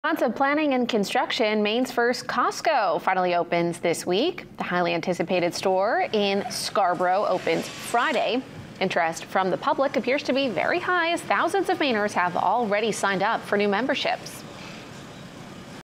Lots of planning and construction. Maine's first Costco finally opens this week. The highly anticipated store in Scarborough opens Friday. Interest from the public appears to be very high as thousands of Mainers have already signed up for new memberships.